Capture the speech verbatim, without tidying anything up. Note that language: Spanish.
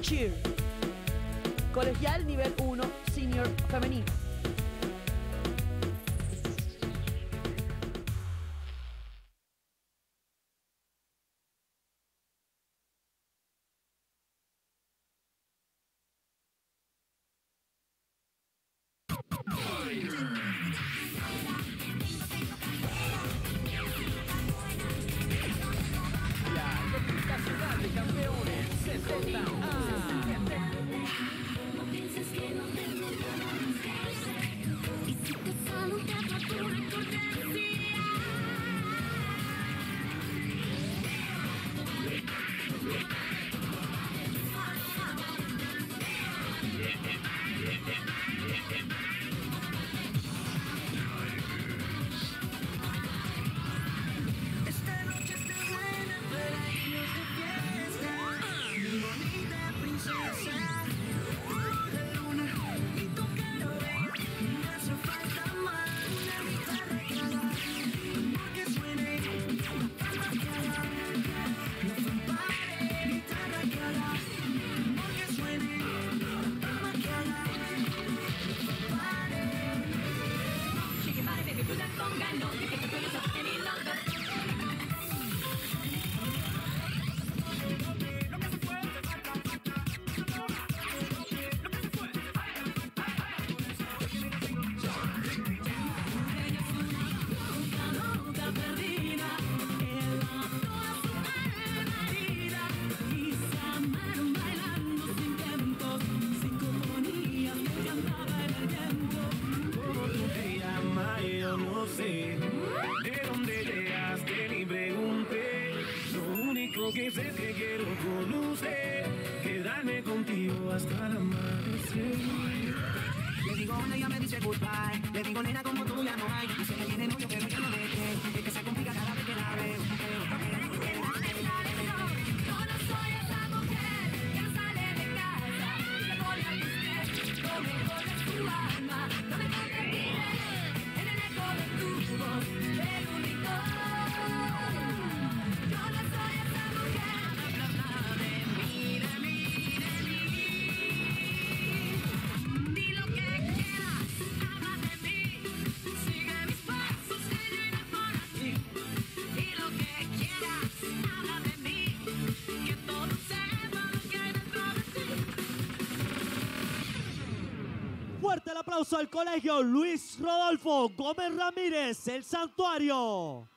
Cheer. Colegial nivel uno, senior femenino. Nacional de Campeones sesenta A. No pienses que no tengo ganas. Y si te saluda por tu cortesía. Esta noche está buena para irnos de fiesta. Mi bonita princesa, la luna y tu cara bella. No hace falta más una guitarra que haga amor que suene, palma que haga. No fanfare, guitarra que haga amor que suene, palma que haga. No fanfare. Shake your body, baby, put that conga, no, you can't put yourself any longer. Yo no sé de dónde llegaste ni pregunté. Lo único que sé es que quiero conocer, quedarme contigo hasta el amanecer. Le digo hola, ella me dice goodbye. Le digo nena, como tú ya no hay. Dice que tiene novio pero yo no le creo. Es que se complica cada vez que la veo. Yo no soy esa mujer que no sale de casa y se pone a tus pies, no me corres tu alma, no me convertiré en el eco de tu voz, el único. Yo no soy esa mujer, habla, habla de mí, de mí, de mí. Di lo que quieras, habla de mí, sigue mis pasos, que llegan por aquí. Di lo que quieras, habla de mí, que todos sepan lo que hay dentro de ti. Fuerte el aplauso al colegio Luis Rodolfo Gómez Ramírez, el Santuario.